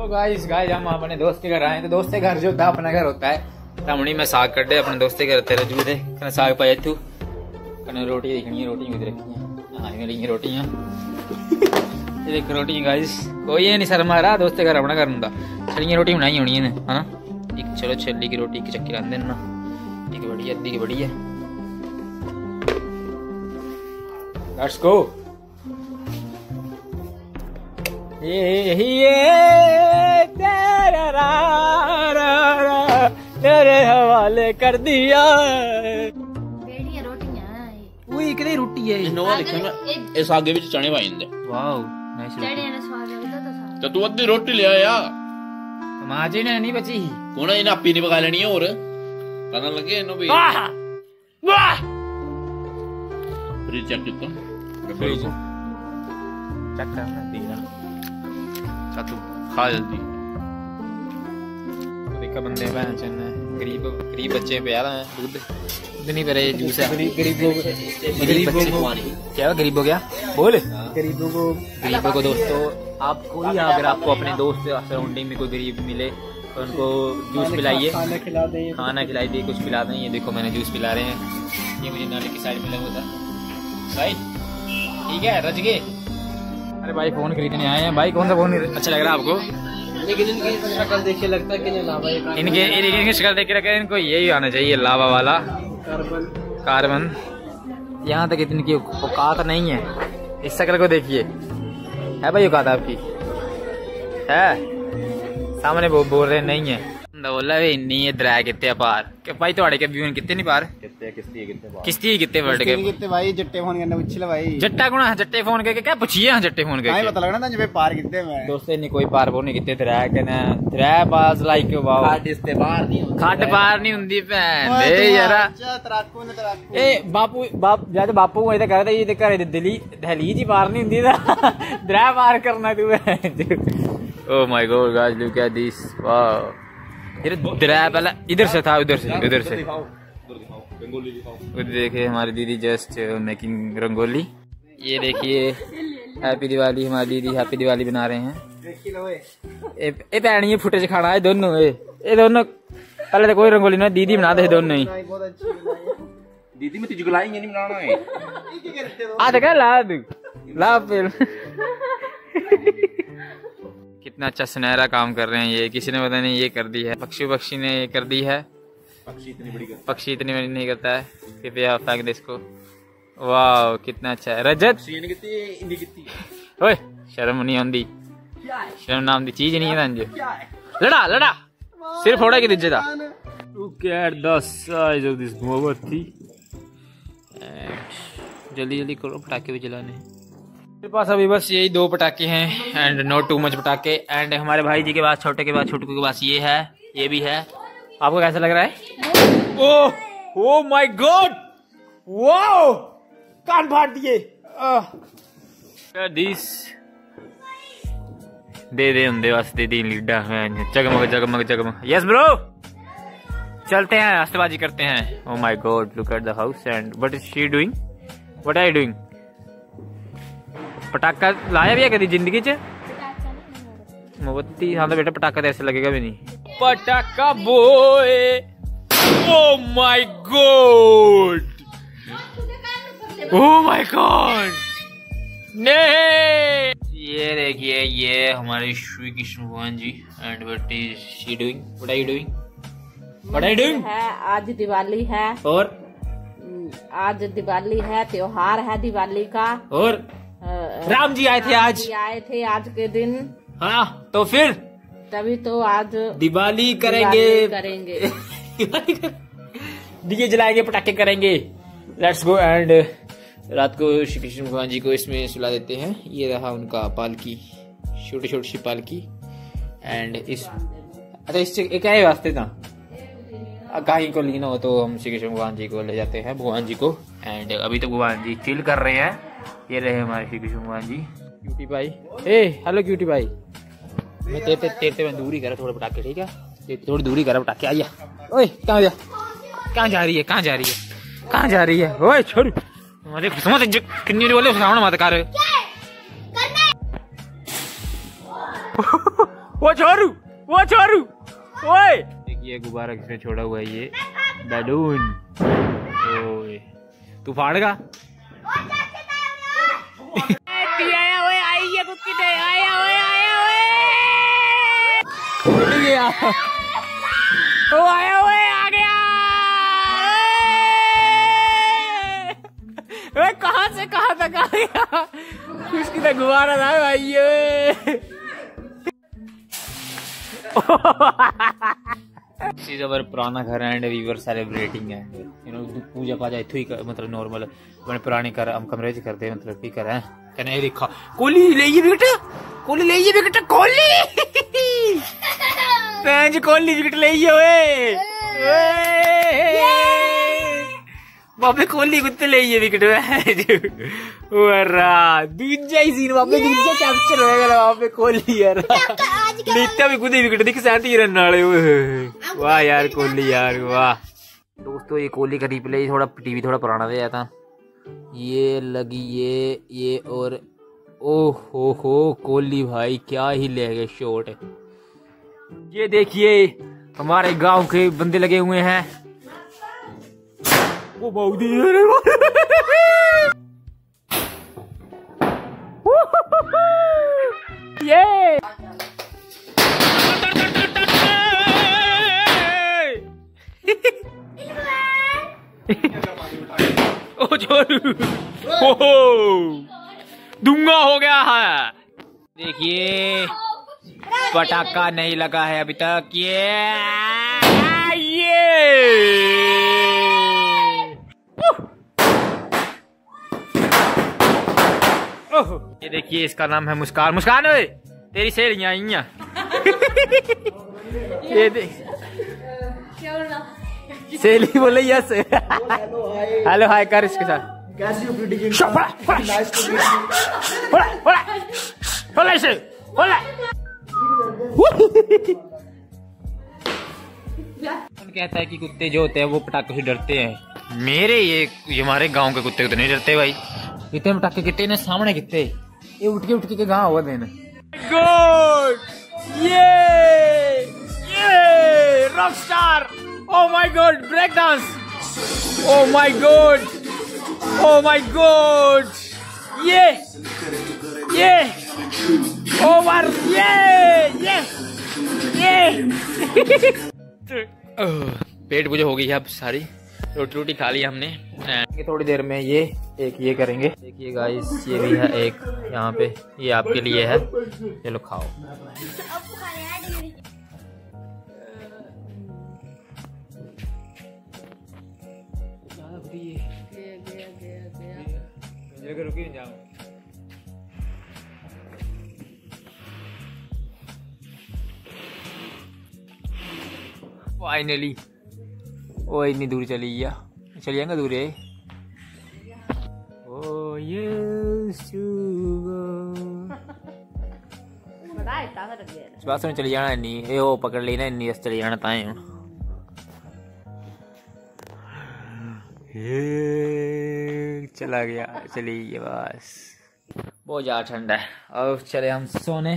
तो गाइस हम अपने दोस्त के घर आए तो दोस्त के घर जो था अपना घर होता है तमणी में साग कटे अपने दोस्त के घर तेरे जू थे कने साग पाए तू कने रोटी देखनी है रोटी उधर रखी है हां ये रोटियां ये देख रोटी गाइस कोई नहीं सर मारा दोस्त के घर अपना घर हुंदा छड़ियां रोटी बनाई होनी है ना एक चलो छल्ली की रोटी की चक्की रख देना एक बड़ी अद्धी की बड़ी है लेट्स गो ये तेरे हवाले कर दिया रोटियां रोटी है इनोवा लिखेगा इस आगे विच चने पाई जंदे वाओ नाइस चने ने स्वाद लगदा तो तू अद्धी रोटी ले आया माजे ने नहीं बची कोण इन आपी नहीं पका लेनी और पता लगे इनो भी वाह फ्रिज चेक कितो फ्रिज चेक करना देना तू खा जल्दी देखा बंदे बहन चन गरीब बच्चे पे यार दूध नहीं पे रहे जूस है गरीबों क्या गरीबों क्या बोल गरीबों को दोस्तों आपको ही अगर आपको अपने दोस्त सराउंडिंग में कोई गरीब मिले तो उनको जूस पिलाइए खाना खिलाई दिए कुछ पिला दें ये देखो मैंने जूस पिला रहे हैं ये मुझे नाले की साइड मिला हुआ था भाई ठीक है रज गए अरे भाई फोन खरीदने आए हैं भाई कौन सा फोन अच्छा लग रहा है आपको लेकिन इनकी शक्ल देख के लगता है कि इनकी शक्ल देख के रखा है इनको यही आना चाहिए लावा वाला कार्बन यहाँ तक इतनी औकात नहीं है इस शक्ल को देखिए है भाई औकात आपकी है सामने बोल रहे नहीं है बोला इन्नी दरिया कितने पार भाई थोड़े के व्यू कितने नहीं पार किस्ती कितने वर्ड के भाई जट्टे फोन करने पूछ ले भाई जट्टा गुणा जट्टे फोन करके क्या पूछिए जट्टे फोन करके पता लगना था जब पार कितने में दोस्तों ने कोई पार नहीं कितने दरिया के ना दरिया पास लाइक वाओ खट पार नहीं हुंदी भैन दे यार ए बापू इधर कहता ये घर दिल्ली दहलीज ही पार नहीं हुंदी दरिया पार करना तू oh my god guys look at this wow दरिया पहले इधर से था उधर से देखिए हमारी दीदी जस्ट मेकिंग रंगोली ये देखिए हैप्पी दिवाली हमारी दीदी हैप्पी दिवाली बना रहे हैं ये भैन ये फुटेज खाना है दोनों ये दोनों पहले तो कोई रंगोली ना दीदी बना दे दोनों ही दीदी में तुझे गुलाएंगे नहीं बनाना है आ देखा ला फिर कितना अच्छा सुनहरा काम कर रहे हैं ये किसी ने पता नहीं ये कर दी है पक्षी ने ये कर दी है पक्षी इतनी बड़ी नहीं करता है कृपया फेंक दे इसको वाह कितना अच्छा है रजत ओए शर्म नहीं आंदी शर्म नाम दी चीज नहीं है लड़ा सिर्फ फोड़ा की दीजिए था Look at the size of this मोमबत्ती जल्दी करो पटाखे भी जलाने मेरे पास अभी बस यही 2 पटाखे हैं एंड नॉट टू मच पटाखे एंड हमारे भाई जी के पास छोटे के पास छोटू के पास ये है ये भी है आपको कैसा लग रहा है ओह माय गॉड वाओ कान फाड़ दिए दिस दे होंगे वास्ते 3 लीडा जगमग यस ब्रो चलते हैं रास्तेबाजी करते हैं oh my god look at the house and what is she doing what are you doing पटाखा लाया भी है कभी जिंदगी च मोमबत्ती हाँ तो बेटा पटाखा तो ऐसे लगेगा भी नहीं पटाखा बॉय ओह माय गॉड ये देखिए ये हमारे श्री कृष्ण भगवान ji and what is she doing what are you doing है आज दिवाली है और आज दिवाली है त्योहार है दिवाली का और राम जी आए थे आज के दिन हाँ तो फिर तभी तो आज दिवाली करेंगे दिए जलाएंगे पटाखे करेंगे लेट्स गो एंड रात को श्री कृष्ण भगवान जी को इसमें सुला देते हैं ये रहा उनका पालकी छोटी सी पालकी एंड इस अच्छा इससे क्या है वास्ते था कहीं को लेना हो तो हम श्री कृष्ण भगवान जी को ले जाते हैं भगवान जी को एंड अभी तो भगवान जी चिल कर रहे हैं ये रहे हमारे श्री कृष्ण भगवान जी क्यूटी भाई हेलो क्यूटी भाई मैं तेरे में दूरी करा थोड़ा पटाखे ठीक है थोड़ी दूरी करा पटाखे आइया ओए कहाँ जा रही है ओए छोड़ समझ किन्नी बोले सामने मत कर ओ वो छोरू ओए देखिए गुब्बारा किसने छोड़ा हुआ है ये बैलून। ओए तू फाड़ेगा आया कुत्ती ने आया ओ आया आ गया। कहाँ से कहाँ तक आ गया उसकी तो गुब्बारा था भाई। This is our पुराना घर एंड वी वर सेलिब्रेटिंग है यू नो पूजा पाजा इथु ही मतलब नॉर्मल अपने पुराने घर हम कमरे च करते मतलब की कर कने देखा कोली ले बेटा कोली पैंज कोली विकेट ले ओए बाबे कोली कुत्ते ले विकेट दूजा ही सीन बाबे दूजा कैप्चर होएगा बाबे कोहली यार लीता भी खुद ही विकेट दिख 37 रन वाले। वाह यार कोहली यार वाह। दोस्तों ये कोहली का रिप्ले थोड़ा टीवी थोड़ा पुराना दे था ये लगी ये और ओ हो कोहली भाई क्या ही ले गए शॉट। ये देखिए हमारे गांव के बंदे लगे हुए हैं वो बाउदी ये ओ छोरू दूंगा हो गया है। देखिए पटाखा नहीं लगा है अभी तक ये देखिए इसका नाम है मुस्कान। मुस्कान ओए तेरी सहेलियां आई हैं ये देख सहेली बोले यस हेलो हाय कर इसके साथ कहता है कि कुत्ते जो होते हैं वो पटाखे से डरते हैं। मेरे ये हमारे गांव के कुत्ते तो नहीं डरते भाई। इतने पटाखे कितने ने सामने कितने ये उठ के गाँव हुआ देना गुड ये rock star oh my god break dance oh my god ये ओवर ये पेट मुझे हो गई है अब सारी रोटी खा ली हमने। थोड़ी देर में ये करेंगे। देखिए गाइस ये भी है एक यहाँ पे ये आपके लिए है चलो खाओ। रुकी नहीं जाओ फाइनली ओ इतनी दूर चली जाएगा दूर है ओ ये बस चली जाना नहीं ये वो पकड़ लेना इन्नी बस चली जाना ताए ये चला गया चली गया बस बहुत ज्यादा ठंडा है। अब चले हम सोने।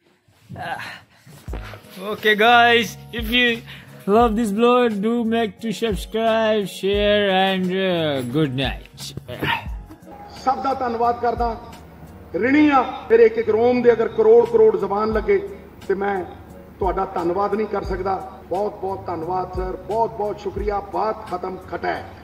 Okay guys, if you love this vlog, do make to subscribe, share and good night. ਸਭ ਦਾ ਧੰਨਵਾਦ ਕਰਦਾ ਰਿਣੀ ਆ ਮੇਰੇ ਇੱਕ ਰੋਮ ਦੇ ਅਗਰ ਕਰੋੜ ਜ਼ਬਾਨ ਲੱਗੇ ਤੇ ਮੈਂ ਤੁਹਾਡਾ ਧੰਨਵਾਦ ਨਹੀਂ ਕਰ ਸਕਦਾ। ਬਹੁਤ ਧੰਨਵਾਦ ਸਰ ਬਹੁਤ ਸ਼ੁਕਰੀਆ। ਬਾਤ ਖਤਮ ਖਟਾ है।